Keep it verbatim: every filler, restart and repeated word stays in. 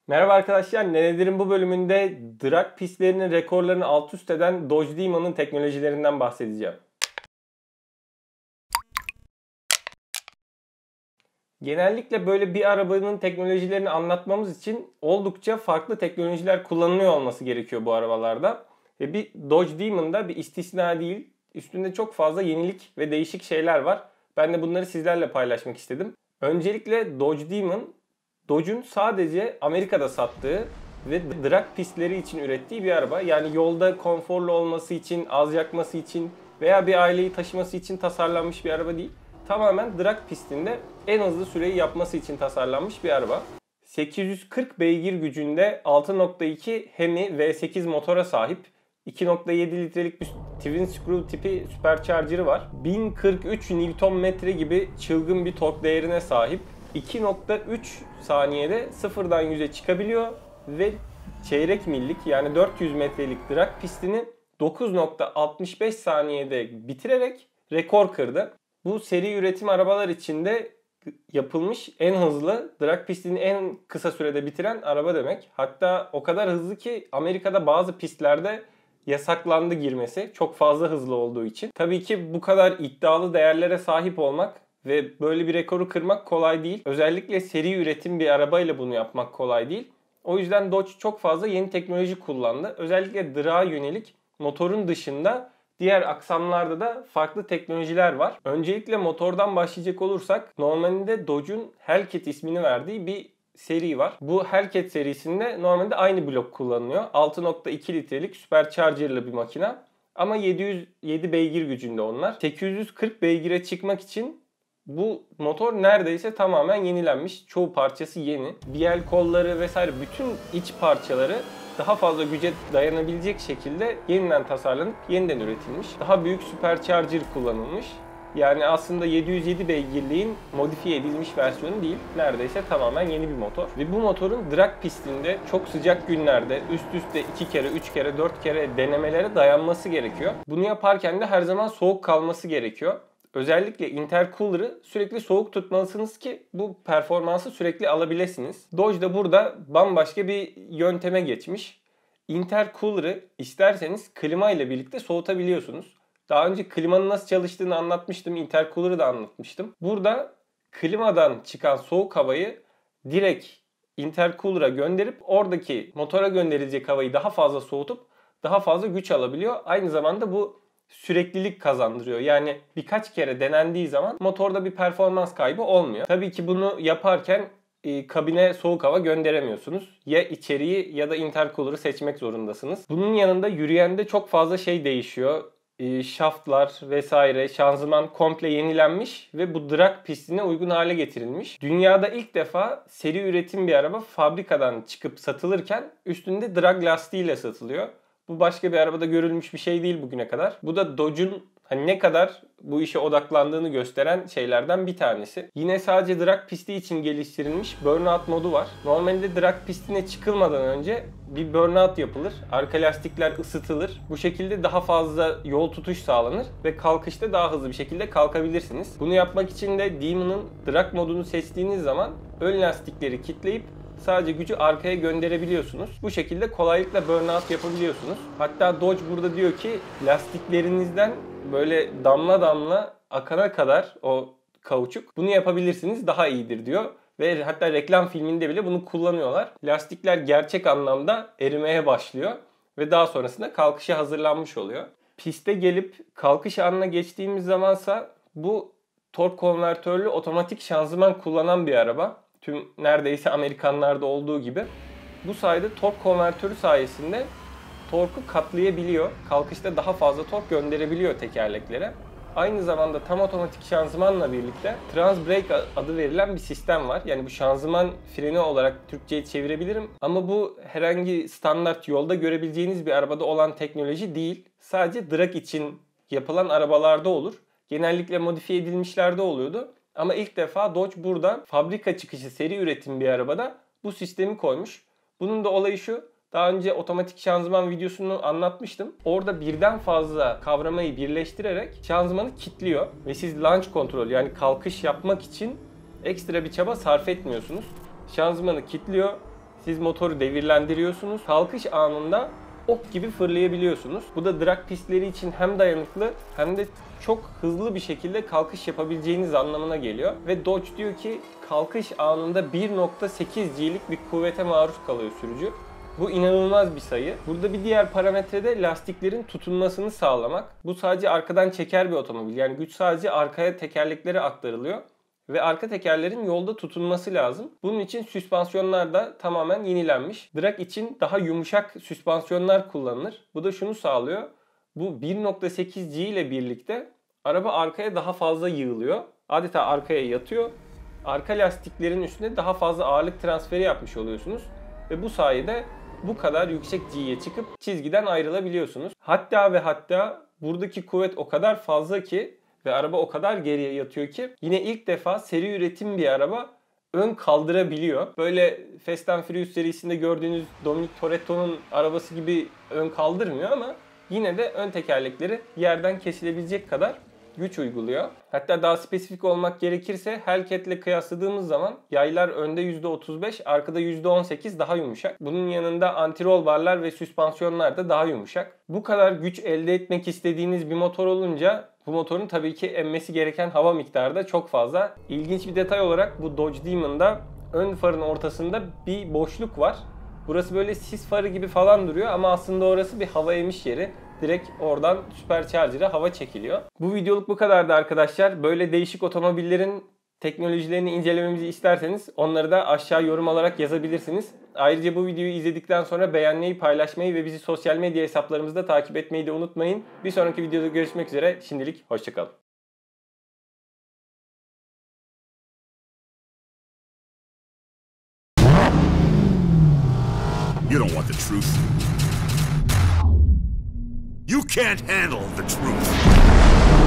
Merhaba arkadaşlar, Nenedir'in bu bölümünde drag pistlerinin rekorlarını alt üst eden Dodge Demon'ın teknolojilerinden bahsedeceğim. Genellikle böyle bir arabanın teknolojilerini anlatmamız için oldukça farklı teknolojiler kullanılıyor olması gerekiyor bu arabalarda. Ve bir Dodge Demon'da bir istisna değil, üstünde çok fazla yenilik ve değişik şeyler var. Ben de bunları sizlerle paylaşmak istedim. Öncelikle Dodge Demon, Dodge'un sadece Amerika'da sattığı ve drag pistleri için ürettiği bir araba. Yani yolda konforlu olması için, az yakması için veya bir aileyi taşıması için tasarlanmış bir araba değil. Tamamen drag pistinde en hızlı süreyi yapması için tasarlanmış bir araba. sekiz yüz kırk beygir gücünde altı nokta iki Hemi V sekiz motora sahip. iki nokta yedi litrelik bir twin screw tipi supercharger'ı var. bin kırk üç Nm gibi çılgın bir tork değerine sahip. iki nokta üç saniyede sıfırdan yüze çıkabiliyor ve çeyrek millik yani dört yüz metrelik drag pistini dokuz nokta altmış beş saniyede bitirerek rekor kırdı. Bu seri üretim arabalar içinde yapılmış en hızlı drag pistini en kısa sürede bitiren araba demek. Hatta o kadar hızlı ki Amerika'da bazı pistlerde yasaklandı girmesi çok fazla hızlı olduğu için. Tabii ki bu kadar iddialı değerlere sahip olmak ve böyle bir rekoru kırmak kolay değil. Özellikle seri üretim bir arabayla bunu yapmak kolay değil. O yüzden Dodge çok fazla yeni teknoloji kullandı. Özellikle drag'a yönelik motorun dışında diğer aksamlarda da farklı teknolojiler var. Öncelikle motordan başlayacak olursak normalde Dodge'un Hellcat ismini verdiği bir seri var. Bu Hellcat serisinde normalde aynı blok kullanılıyor. altı nokta iki litrelik supercharger'lı bir makina. Ama yedi yüz yedi beygir gücünde onlar. sekiz yüz kırk beygire çıkmak için bu motor neredeyse tamamen yenilenmiş. Çoğu parçası yeni. Biel kolları vesaire bütün iç parçaları daha fazla güce dayanabilecek şekilde yeniden tasarlanıp yeniden üretilmiş. Daha büyük supercharger kullanılmış. Yani aslında yedi yüz yedi beygirliğin modifiye edilmiş versiyonu değil. Neredeyse tamamen yeni bir motor. Ve bu motorun drag pistinde çok sıcak günlerde üst üste iki kere, üç kere, dört kere denemelere dayanması gerekiyor. Bunu yaparken de her zaman soğuk kalması gerekiyor. Özellikle intercooler'ı sürekli soğuk tutmalısınız ki bu performansı sürekli alabilirsiniz. Dodge da burada bambaşka bir yönteme geçmiş. Intercooler'ı isterseniz klima ile birlikte soğutabiliyorsunuz. Daha önce klimanın nasıl çalıştığını anlatmıştım. Intercooler'ı da anlatmıştım. Burada klimadan çıkan soğuk havayı direkt intercooler'a gönderip oradaki motora gönderilecek havayı daha fazla soğutup daha fazla güç alabiliyor. Aynı zamanda bu süreklilik kazandırıyor. Yani birkaç kere denendiği zaman motorda bir performans kaybı olmuyor. Tabii ki bunu yaparken e, kabine soğuk hava gönderemiyorsunuz. Ya içeriği ya da intercooler'ı seçmek zorundasınız. Bunun yanında yürüyende çok fazla şey değişiyor. E, şaftlar vesaire, şanzıman komple yenilenmiş ve bu drag pistine uygun hale getirilmiş. Dünyada ilk defa seri üretim bir araba fabrikadan çıkıp satılırken üstünde drag lastiğiyle satılıyor. Bu başka bir arabada görülmüş bir şey değil bugüne kadar. Bu da Dodge'un hani ne kadar bu işe odaklandığını gösteren şeylerden bir tanesi. Yine sadece drag pisti için geliştirilmiş burnout modu var. Normalde drag pistine çıkılmadan önce bir burnout yapılır. Arka lastikler ısıtılır. Bu şekilde daha fazla yol tutuş sağlanır ve kalkışta daha hızlı bir şekilde kalkabilirsiniz. Bunu yapmak için de Demon'ın drag modunu seçtiğiniz zaman ön lastikleri kilitleyip sadece gücü arkaya gönderebiliyorsunuz. Bu şekilde kolaylıkla burnout yapabiliyorsunuz. Hatta Dodge burada diyor ki lastiklerinizden böyle damla damla akana kadar o kauçuk bunu yapabilirsiniz, daha iyidir diyor. Ve hatta reklam filminde bile bunu kullanıyorlar. Lastikler gerçek anlamda erimeye başlıyor ve daha sonrasında kalkışa hazırlanmış oluyor. Piste gelip kalkış anına geçtiğimiz zamansa bu tork konvertörlü otomatik şanzıman kullanan bir araba. Tüm neredeyse Amerikanlarda olduğu gibi. Bu sayede tork konvertörü sayesinde torku katlayabiliyor. Kalkışta daha fazla tork gönderebiliyor tekerleklere. Aynı zamanda tam otomatik şanzımanla birlikte Trans Brake adı verilen bir sistem var. Yani bu şanzıman freni olarak Türkçe'ye çevirebilirim. Ama bu herhangi standart yolda görebileceğiniz bir arabada olan teknoloji değil. Sadece drag için yapılan arabalarda olur. Genellikle modifiye edilmişlerde oluyordu. Ama ilk defa Dodge burada fabrika çıkışı seri üretim bir arabada bu sistemi koymuş. Bunun da olayı şu. Daha önce otomatik şanzıman videosunu anlatmıştım. Orada birden fazla kavramayı birleştirerek şanzımanı kilitliyor. Ve siz launch kontrol yani kalkış yapmak için ekstra bir çaba sarf etmiyorsunuz. Şanzımanı kilitliyor. Siz motoru devirlendiriyorsunuz. Kalkış anında ok gibi fırlayabiliyorsunuz. Bu da drag pistleri için hem dayanıklı hem de çok hızlı bir şekilde kalkış yapabileceğiniz anlamına geliyor. Ve Dodge diyor ki kalkış anında bir nokta sekiz G'lik bir kuvvete maruz kalıyor sürücü. Bu inanılmaz bir sayı. Burada bir diğer parametre de lastiklerin tutunmasını sağlamak. Bu sadece arkadan çeker bir otomobil. Yani güç sadece arkaya tekerleklere aktarılıyor. Ve arka tekerlerin yolda tutunması lazım. Bunun için süspansiyonlar da tamamen yenilenmiş. Drag için daha yumuşak süspansiyonlar kullanılır. Bu da şunu sağlıyor. Bu bir nokta sekiz G ile birlikte araba arkaya daha fazla yığılıyor. Adeta arkaya yatıyor. Arka lastiklerin üstüne daha fazla ağırlık transferi yapmış oluyorsunuz. Ve bu sayede bu kadar yüksek G'ye çıkıp çizgiden ayrılabiliyorsunuz. Hatta ve hatta buradaki kuvvet o kadar fazla ki ve araba o kadar geriye yatıyor ki yine ilk defa seri üretim bir araba ön kaldırabiliyor. Böyle Fast and Furious serisinde gördüğünüz Dominic Toretto'nun arabası gibi ön kaldırmıyor ama yine de ön tekerlekleri yerden kesilebilecek kadar güç uyguluyor. Hatta daha spesifik olmak gerekirse Hellcat ile kıyasladığımız zaman yaylar önde yüzde otuz beş, arkada yüzde on sekiz daha yumuşak. Bunun yanında anti-roll barlar ve süspansiyonlar da daha yumuşak. Bu kadar güç elde etmek istediğiniz bir motor olunca bu motorun tabii ki emmesi gereken hava miktarı da çok fazla. İlginç bir detay olarak bu Dodge Demon'da ön farın ortasında bir boşluk var. Burası böyle sis farı gibi falan duruyor ama aslında orası bir hava emiş yeri. Direkt oradan Supercharger'a hava çekiliyor. Bu videoluk bu kadardı arkadaşlar. Böyle değişik otomobillerin teknolojilerini incelememizi isterseniz onları da aşağı yorum olarak yazabilirsiniz. Ayrıca bu videoyu izledikten sonra beğenmeyi, paylaşmayı ve bizi sosyal medya hesaplarımızda takip etmeyi de unutmayın. Bir sonraki videoda görüşmek üzere. Şimdilik hoşça kalın. You don't want the truth. You can't handle the truth.